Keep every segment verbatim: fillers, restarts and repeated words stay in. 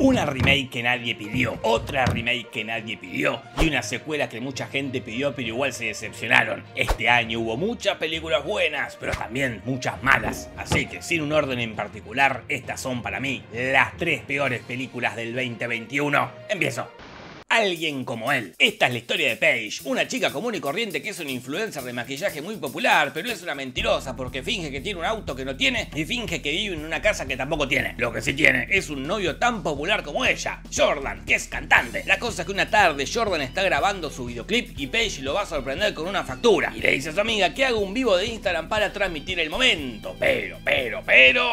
Una remake que nadie pidió, otra remake que nadie pidió y una secuela que mucha gente pidió pero igual se decepcionaron. Este año hubo muchas películas buenas, pero también muchas malas. Así que sin un orden en particular, estas son para mí las tres peores películas del veinte veintiuno. Empiezo. Alguien como él. Esta es la historia de Paige, una chica común y corriente que es una influencer de maquillaje muy popular, pero es una mentirosa porque finge que tiene un auto que no tiene y finge que vive en una casa que tampoco tiene. Lo que sí tiene es un novio tan popular como ella, Jordan, que es cantante. La cosa es que una tarde Jordan está grabando su videoclip y Paige lo va a sorprender con una factura y le dice a su amiga que haga un vivo de Instagram para transmitir el momento. Pero, pero, pero...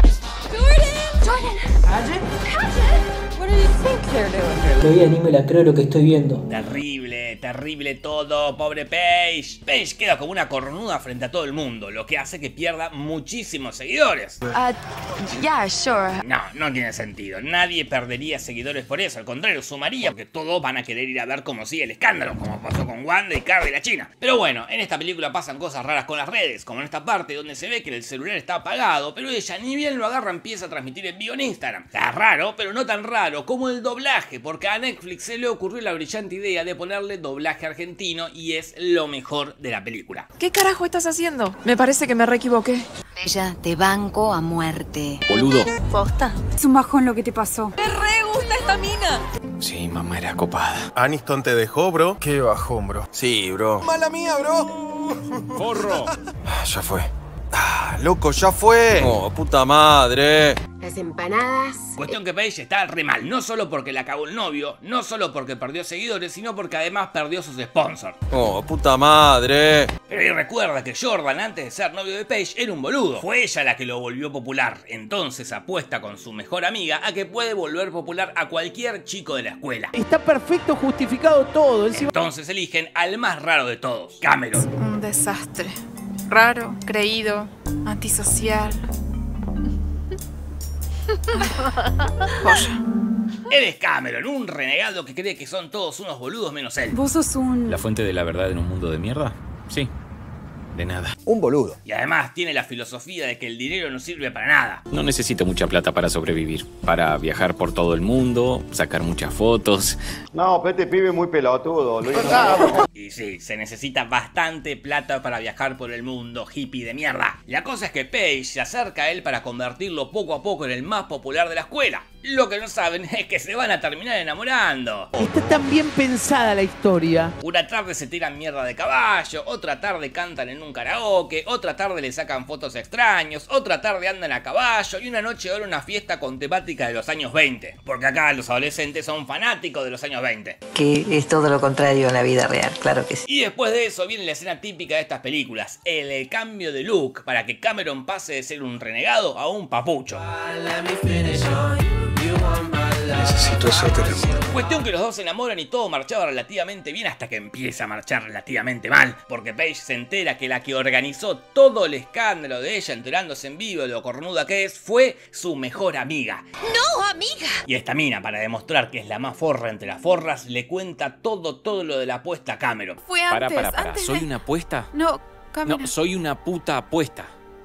Jordan! Jordan! Paget? Paget! What do you think they're doing? Todavía ni me la creo lo que estoy viendo. Terrible, terrible todo, pobre Paige. Paige queda como una cornuda frente a todo el mundo, lo que hace que pierda muchísimos seguidores. Uh, yeah, sure. No, no tiene sentido. Nadie perdería seguidores por eso. Al contrario, sumaría, porque todos van a querer ir a ver cómo sigue el escándalo, como pasó con Wanda y Cardi y la China. Pero bueno, en esta película pasan cosas raras con las redes, como en esta parte donde se ve que el celular está apagado, pero ella ni bien lo agarra empieza a transmitir en vivo en Instagram. Está raro, pero no tan raro como el doblaje, porque a Netflix se le ocurrió la brillante idea de ponerle doblaje argentino y es lo mejor de la película. ¿Qué carajo estás haciendo? Me parece que me re equivoqué. Ella te banco a muerte. Boludo. ¿Posta? Es un bajón lo que te pasó. ¡Me re gusta esta mina! Sí, mamá era copada. Aniston te dejó, bro. Qué bajón, bro. Sí, bro. Mala mía, bro. ¡Forro! Ya fue. Ah, loco, ya fue. Oh, puta madre. Las empanadas. Cuestión que Paige está re mal, no solo porque la cagó el novio, no solo porque perdió seguidores, sino porque además perdió sus sponsors. Oh, puta madre. Pero ahí recuerda que Jordan, antes de ser novio de Paige, era un boludo. Fue ella la que lo volvió popular. Entonces apuesta con su mejor amiga a que puede volver popular a cualquier chico de la escuela. Está perfecto justificado todo. Encima... Entonces eligen al más raro de todos, Cameron. Un desastre. Raro, creído, antisocial. Joya. Él es Cameron, un renegado que cree que son todos unos boludos menos él. Vos sos un... ¿La fuente de la verdad en un mundo de mierda? Sí. De nada. Un boludo. Y además tiene la filosofía de que el dinero no sirve para nada. No necesito mucha plata para sobrevivir. Para viajar por todo el mundo, sacar muchas fotos. No, pero este pibe es muy pelotudo. Lo y sí, se necesita bastante plata para viajar por el mundo, hippie de mierda. La cosa es que Paige se acerca a él para convertirlo poco a poco en el más popular de la escuela. Lo que no saben es que se van a terminar enamorando. Está tan bien pensada la historia. Una tarde se tiran mierda de caballo, otra tarde cantan en un karaoke, otra tarde le sacan fotos extraños, otra tarde andan a caballo y una noche van a una fiesta con temática de los años veinte. Porque acá los adolescentes son fanáticos de los años veinte. Que es todo lo contrario en la vida real, claro que sí. Y después de eso viene la escena típica de estas películas, el, el cambio de look para que Cameron pase de ser un renegado a un papucho. Necesito hacerte el amor. Cuestión que los dos se enamoran y todo marchaba relativamente bien hasta que empieza a marchar relativamente mal, porque Paige se entera que la que organizó todo el escándalo de ella enterándose en vivo de lo cornuda que es fue su mejor amiga. ¡No, amiga! Y esta mina, para demostrar que es la más forra entre las forras, le cuenta todo, todo lo de la apuesta a Cameron. Fue antes, Para, para, para. antes ¿Soy de... una apuesta? No, Cameron. No, soy una puta apuesta.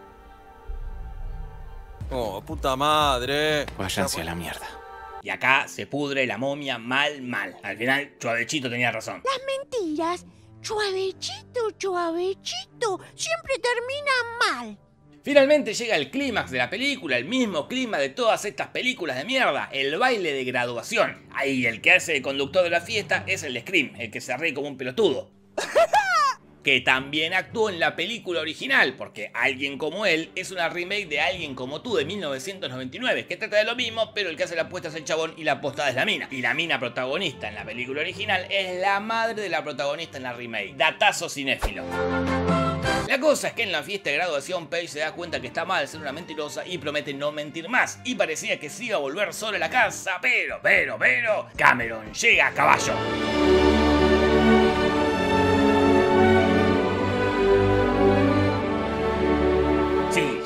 Oh, puta madre. Váyanse a la mierda. Y acá se pudre la momia mal, mal. Al final, Chuavechito tenía razón. Las mentiras, suavechito, suavechito, siempre terminan mal. Finalmente llega el clímax de la película, el mismo clima de todas estas películas de mierda, el baile de graduación. Ahí el que hace el conductor de la fiesta es el de Scream, el que se ríe como un pelotudo. Que también actuó en la película original, porque Alguien como él es una remake de Alguien como tú de mil novecientos noventa y nueve, que trata de lo mismo, pero el que hace la apuesta es el chabón y la apostada es la mina. Y la mina protagonista en la película original es la madre de la protagonista en la remake. Datazo cinéfilo. La cosa es que en la fiesta de graduación Paige se da cuenta que está mal ser una mentirosa y promete no mentir más. Y parecía que se iba a volver sola a la casa, pero, pero, pero... Cameron llega a caballo.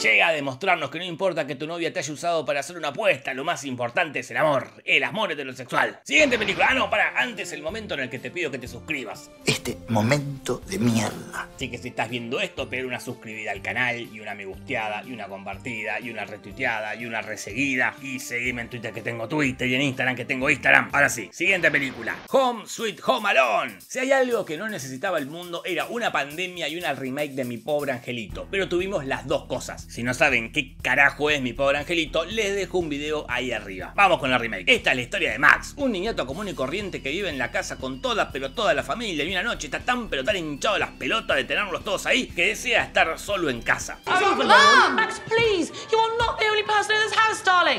Llega a demostrarnos que no importa que tu novia te haya usado para hacer una apuesta, lo más importante es el amor, el amor heterosexual. Siguiente película. Ah, no, para, antes el momento en el que te pido que te suscribas. Este momento de mierda. Así que si estás viendo esto, pega una suscribida al canal, y una me gusteada, y una compartida, y una retuiteada, y una reseguida. Y seguime en Twitter que tengo Twitter, y en Instagram que tengo Instagram. Ahora sí, siguiente película. Home Sweet Home Alone. Si hay algo que no necesitaba el mundo, era una pandemia y una remake de Mi Pobre Angelito. Pero tuvimos las dos cosas. Si no saben qué carajo es Mi Pobre Angelito, les dejo un video ahí arriba. Vamos con la remake. Esta es la historia de Max, un niñato común y corriente que vive en la casa con toda pero toda la familia, y una noche está tan pero tan hinchado las pelotas de tenerlos todos ahí que desea estar solo en casa. Mom! Max, please! You are not the only person in this house, darling!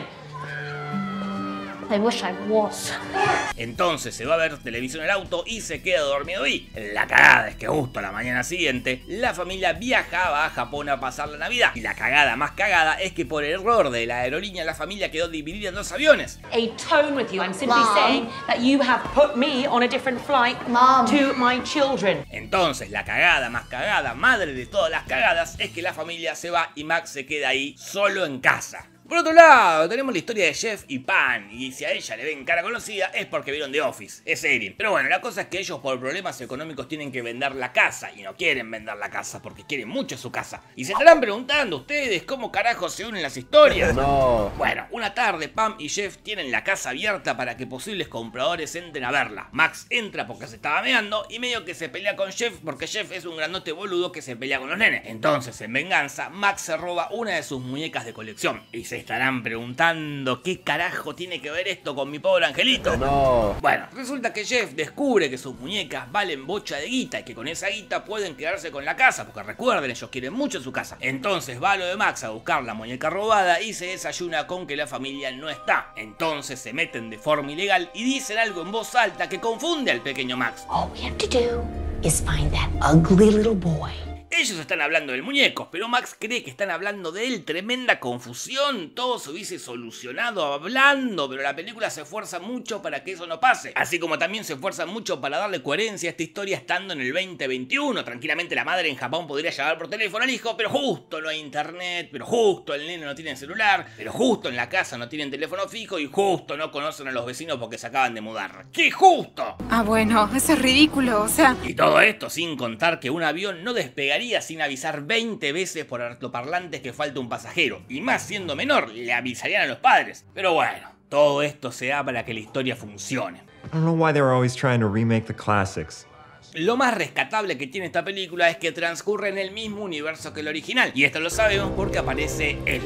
I wish I was. Entonces se va a ver televisión en el auto y se queda dormido ahí. La cagada es que justo a la mañana siguiente la familia viajaba a Japón a pasar la Navidad. Y la cagada más cagada es que por error de la aerolínea la familia quedó dividida en dos aviones. A tone with you. I'm simply Mom. saying that you have put me on a different flight Mom. to my children. Entonces la cagada más cagada, madre de todas las cagadas, es que la familia se va y Max se queda ahí solo en casa. Por otro lado, tenemos la historia de Jeff y Pam, y si a ella le ven cara conocida es porque vieron The Office, es serie. Pero bueno, la cosa es que ellos por problemas económicos tienen que vender la casa, y no quieren vender la casa porque quieren mucho su casa. Y se estarán preguntando ustedes cómo carajo se unen las historias. No. Bueno, una tarde Pam y Jeff tienen la casa abierta para que posibles compradores entren a verla. Max entra porque se estaba meando y medio que se pelea con Jeff porque Jeff es un grandote boludo que se pelea con los nenes. Entonces, en venganza, Max se roba una de sus muñecas de colección y se estarán preguntando ¿qué carajo tiene que ver esto con Mi Pobre Angelito? No. Bueno, resulta que Jeff descubre que sus muñecas valen bocha de guita y que con esa guita pueden quedarse con la casa, porque recuerden, ellos quieren mucho su casa. Entonces va lo de Max a buscar la muñeca robada y se desayuna con que la familia no está. Entonces se meten de forma ilegal y dicen algo en voz alta que confunde al pequeño Max. All we have to do is find that ugly little boy. Ellos están hablando del muñeco, pero Max cree que están hablando de él. Tremenda confusión, todo se hubiese solucionado hablando, pero la película se esfuerza mucho para que eso no pase. Así como también se esfuerza mucho para darle coherencia a esta historia estando en el veinte veintiuno. Tranquilamente la madre en Japón podría llamar por teléfono al hijo, pero justo no hay internet, pero justo el nene no tiene celular, pero justo en la casa no tienen teléfono fijo y justo no conocen a los vecinos porque se acaban de mudar. ¡Qué justo! Ah, bueno, eso es ridículo, o sea... Y todo esto sin contar que un avión no despegaría sin avisar veinte veces por altoparlantes que falta un pasajero, y más siendo menor, le avisarían a los padres. Pero bueno, todo esto se da para que la historia funcione. I don't know why they were always trying to remake the classics. Lo más rescatable que tiene esta película es que transcurre en el mismo universo que el original, y esto lo sabemos porque aparece él.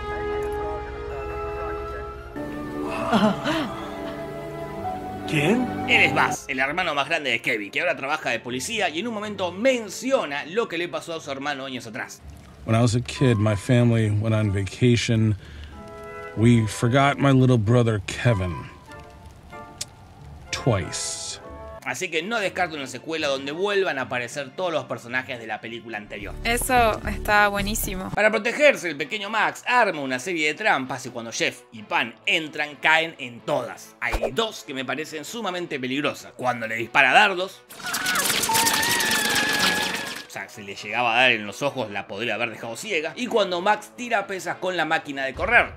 ¿Quién? Él es Buzz, el hermano más grande de Kevin, que ahora trabaja de policía y en un momento menciona lo que le pasó a su hermano años atrás. When I was a kid, my family went on vacation. We forgot my little brother Kevin. Twice. Así que no descarto una secuela donde vuelvan a aparecer todos los personajes de la película anterior. Eso está buenísimo. Para protegerse, el pequeño Max arma una serie de trampas y cuando Jeff y Pam entran, caen en todas. Hay dos que me parecen sumamente peligrosas. Cuando le dispara dardos... O sea, si le llegaba a dar en los ojos la podría haber dejado ciega. Y cuando Max tira pesas con la máquina de correr.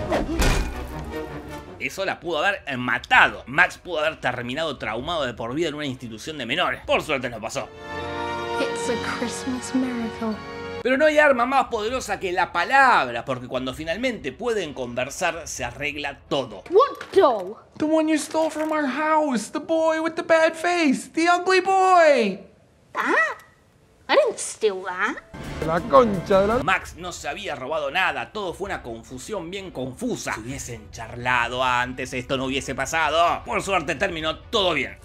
Eso la pudo haber matado. Max pudo haber terminado traumado de por vida en una institución de menores. Por suerte no pasó. It's a Christmas miracle. Pero no hay arma más poderosa que la palabra, porque cuando finalmente pueden conversar se arregla todo. What doll? The one you stole from our house. The boy with the bad face. The ugly boy. That? I didn't steal that. La concha de la... Max no se había robado nada, todo fue una confusión bien confusa. Si hubiesen charlado antes, esto no hubiese pasado. Por suerte terminó todo bien.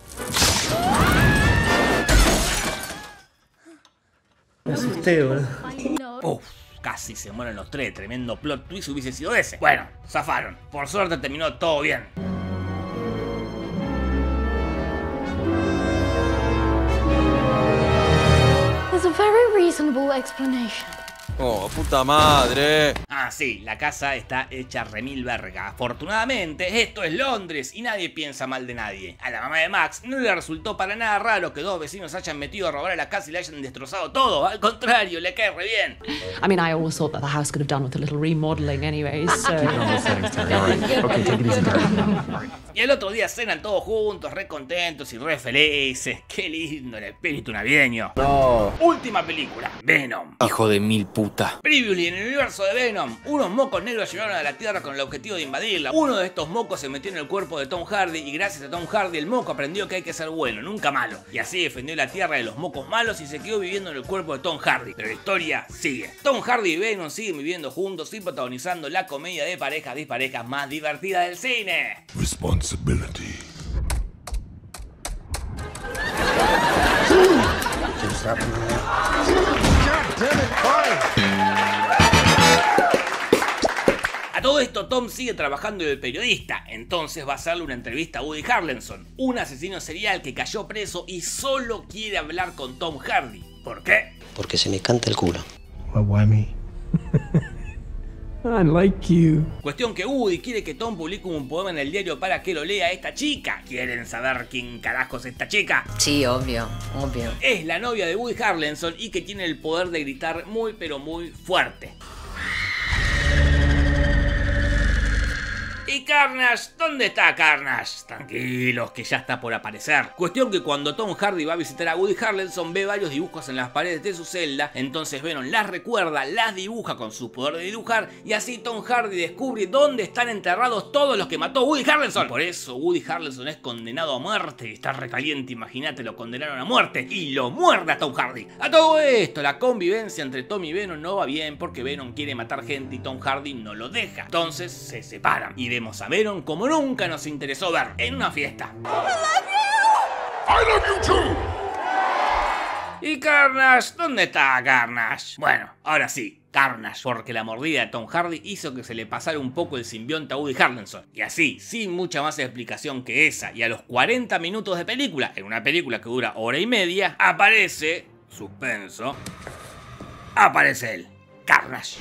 Me asusté, boludo. Uf, casi se mueren los tres, tremendo plot twist hubiese sido ese. Bueno, zafaron, por suerte terminó todo bien. There's a very reasonable explanation. Oh, puta madre. Ah, sí, la casa está hecha remil verga. Afortunadamente, esto es Londres y nadie piensa mal de nadie. A la mamá de Max no le resultó para nada raro que dos vecinos hayan metido a robar a la casa y le hayan destrozado todo. Al contrario, le cae re bien. I mean, I always thought that the house could have done with a little remodeling anyways, so... Y el otro día cenan todos juntos, re contentos y re felices. Qué lindo el espíritu navideño. No. Última película, Venom. Hijo de mil puta. Previously, en el universo de Venom, unos mocos negros llegaron a la Tierra con el objetivo de invadirla. Uno de estos mocos se metió en el cuerpo de Tom Hardy y gracias a Tom Hardy el moco aprendió que hay que ser bueno, nunca malo. Y así defendió la Tierra de los mocos malos y se quedó viviendo en el cuerpo de Tom Hardy. Pero la historia sigue. Tom Hardy y Venom siguen viviendo juntos y protagonizando la comedia de parejas disparejas más divertida del cine. Responsibility. A todo esto, Tom sigue trabajando de periodista, entonces va a hacerle una entrevista a Woody Harrelson, un asesino serial que cayó preso y solo quiere hablar con Tom Hardy. ¿Por qué? Porque se me canta el culo. Well, why me? I like you. Cuestión que Woody quiere que Tom publique un poema en el diario para que lo lea esta chica. ¿Quieren saber quién carajo es esta chica? Sí, obvio, obvio. Es la novia de Woody Harrelson y que tiene el poder de gritar muy pero muy fuerte. ¿Y Carnage? ¿Dónde está Carnage? Tranquilos, que ya está por aparecer. Cuestión que cuando Tom Hardy va a visitar a Woody Harrelson ve varios dibujos en las paredes de su celda, entonces Venom las recuerda, las dibuja con su poder de dibujar y así Tom Hardy descubre dónde están enterrados todos los que mató Woody Harrelson. Por eso Woody Harrelson es condenado a muerte y está recaliente, imagínate, lo condenaron a muerte y lo muerde a Tom Hardy. A todo esto, la convivencia entre Tom y Venom no va bien porque Venom quiere matar gente y Tom Hardy no lo deja. Entonces se separan y vemos a Venom como nunca nos interesó ver, en una fiesta. I love you too. ¿Y Carnage? ¿Dónde está Carnage? Bueno, ahora sí, Carnage, porque la mordida de Tom Hardy hizo que se le pasara un poco el simbionte a Woody Harrelson. Y así, sin mucha más explicación que esa, y a los cuarenta minutos de película, en una película que dura hora y media, aparece, suspenso, aparece él, Carnage.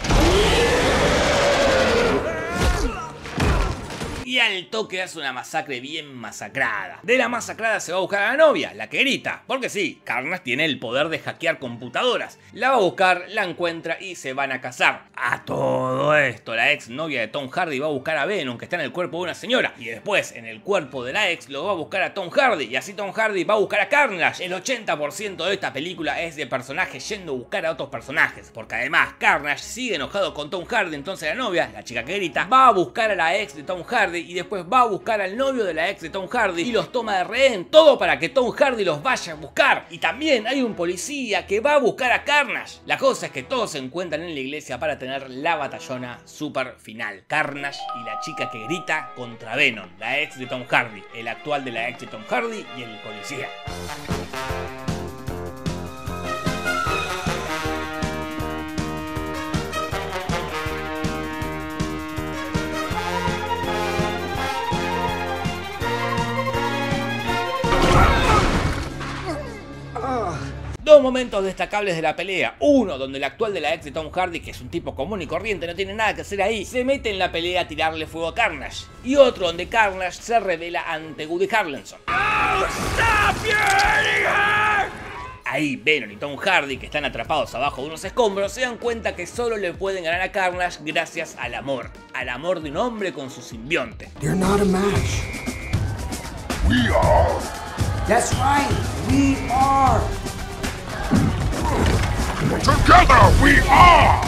Y al toque hace una masacre bien masacrada. De la masacrada se va a buscar a la novia, la que grita. Porque sí, Carnage tiene el poder de hackear computadoras. La va a buscar, la encuentra y se van a casar. A todo esto, la ex novia de Tom Hardy va a buscar a Venom, que está en el cuerpo de una señora. Y después, en el cuerpo de la ex, lo va a buscar a Tom Hardy. Y así Tom Hardy va a buscar a Carnage. El ochenta por ciento de esta película es de personajes yendo a buscar a otros personajes. Porque además, Carnage sigue enojado con Tom Hardy. Entonces la novia, la chica que grita, va a buscar a la ex de Tom Hardy y después va a buscar al novio de la ex de Tom Hardy y los toma de rehén, todo para que Tom Hardy los vaya a buscar. Y también hay un policía que va a buscar a Carnage. La cosa es que todos se encuentran en la iglesia para tener la batallona super final. Carnage y la chica que grita contra Venom, la ex de Tom Hardy, el actual de la ex de Tom Hardy y el policía. Dos momentos destacables de la pelea. Uno donde el actual de la ex de Tom Hardy, que es un tipo común y corriente, no tiene nada que hacer ahí, se mete en la pelea a tirarle fuego a Carnage. Y otro donde Carnage se revela ante Woody Harrelson. Oh, stop, ahí Venom y Tom Hardy, que están atrapados abajo de unos escombros, se dan cuenta que solo le pueden ganar a Carnage gracias al amor. Al amor de un hombre con su simbionte. You're not a match. We are. That's right. We are. Together we are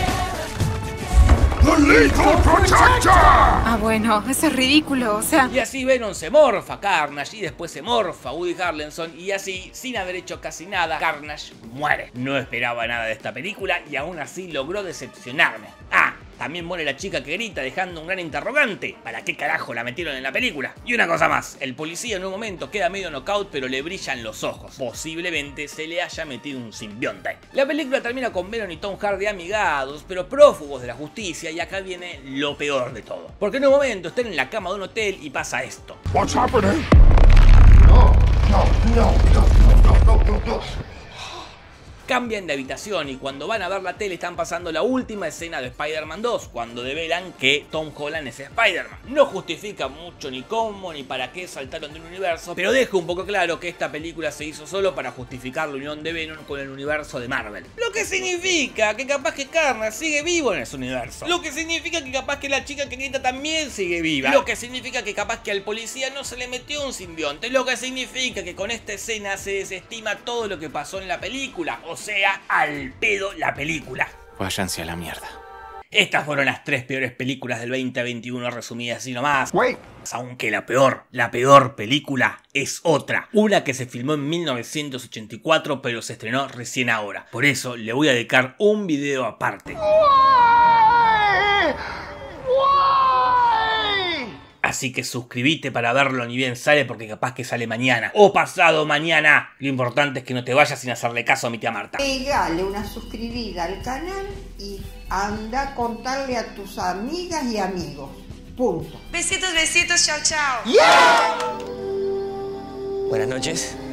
the Lethal Protector. Ah, bueno, eso es ridículo, o sea... Y así Venom se morfa a Carnage y después se morfa a Woody Harrelson y así, sin haber hecho casi nada, Carnage muere. No esperaba nada de esta película y aún así logró decepcionarme. Ah, también muere la chica que grita dejando un gran interrogante. ¿Para qué carajo la metieron en la película? Y una cosa más, el policía en un momento queda medio knockout pero le brillan los ojos. Posiblemente se le haya metido un simbionte. La película termina con Venom y Tom Hardy amigados, pero prófugos de la justicia, y acá viene lo peor de todo. Porque en un momento están en la cama de un hotel y pasa esto. What's happening? No, no, no, no, no, no, no, no. cambian de habitación y cuando van a ver la tele están pasando la última escena de Spider-Man dos, cuando develan que Tom Holland es Spider-Man. No justifica mucho ni cómo ni para qué saltaron de un universo, pero deja un poco claro que esta película se hizo solo para justificar la unión de Venom con el universo de Marvel. Lo que significa que capaz que Carnage sigue vivo en ese universo. Lo que significa que capaz que la chica que grita también sigue viva. Lo que significa que capaz que al policía no se le metió un simbionte. Lo que significa que con esta escena se desestima todo lo que pasó en la película. O sea, al pedo la película. Váyanse a la mierda. Estas fueron las tres peores películas del veinte veintiuno resumidas así nomás. Wait. Aunque la peor, la peor película es otra. Una que se filmó en mil novecientos ochenta y cuatro pero se estrenó recién ahora. Por eso le voy a dedicar un video aparte. Why? Why? Así que suscríbete para verlo ni bien sale, porque capaz que sale mañana o pasado mañana. Lo importante es que no te vayas sin hacerle caso a mi tía Marta. Pégale una suscribida al canal y anda a contarle a tus amigas y amigos. Punto. Besitos, besitos, chao, chao. Yeah. Buenas noches.